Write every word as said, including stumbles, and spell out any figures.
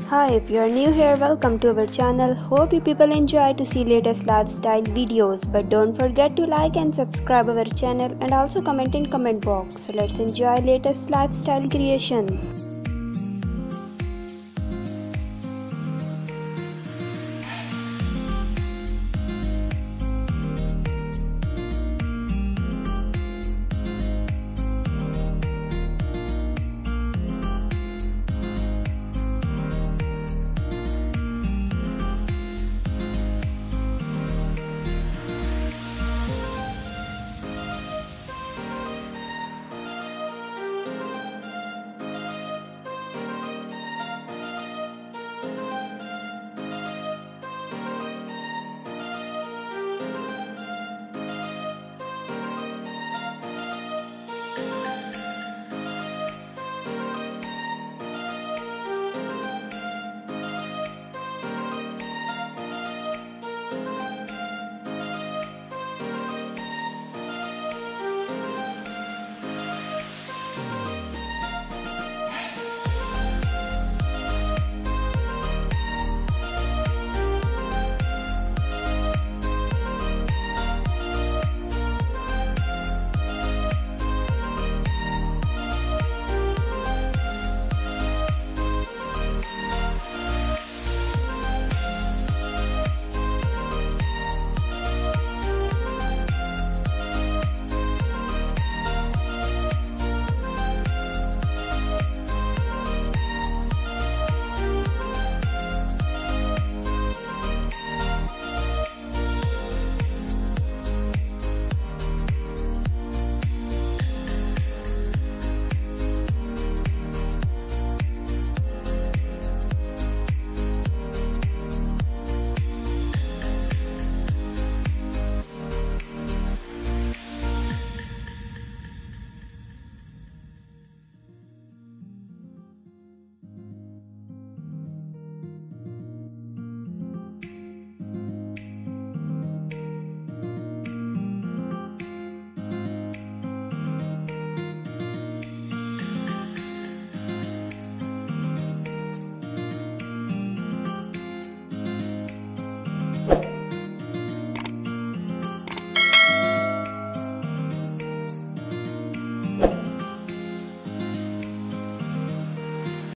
Hi, if you are new here, welcome to our channel. Hope you people enjoy to see latest lifestyle videos. But don't forget to like and subscribe our channel and also comment in comment box. So let's enjoy latest lifestyle creation.